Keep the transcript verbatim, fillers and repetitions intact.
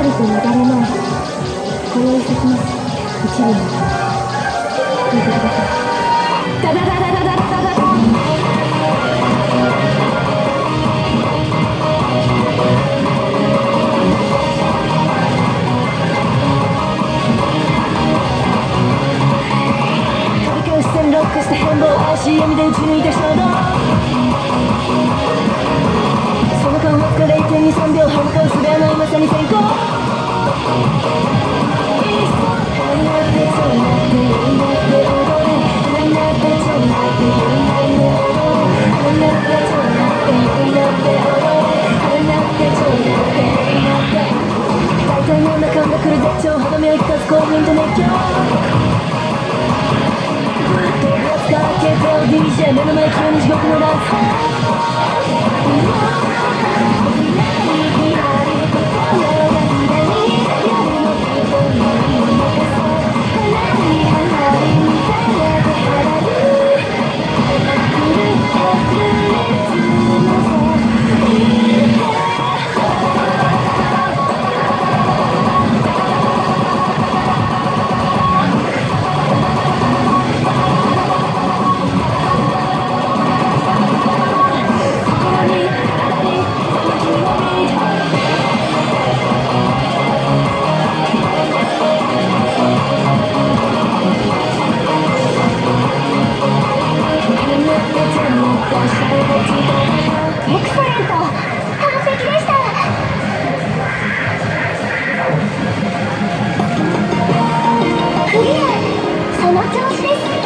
人々は誰もこれを咲きます一部の聞いてください。ダダダダダダダダダロックして変貌怪しい闇で打ち抜いた衝動その間わずか れいてんにさんびょう歯向かうすべはないまさに先行になってちょいなってになって踊れになってちょいなってになって踊れになってちょいなってになって踊れになってちょいなってになって大体なんだかんだ来る絶頂歯止めを利かず興奮と熱狂かけてお ディージェー 目の前急に地獄のダンスエクセレント完璧でしたクリアその調子です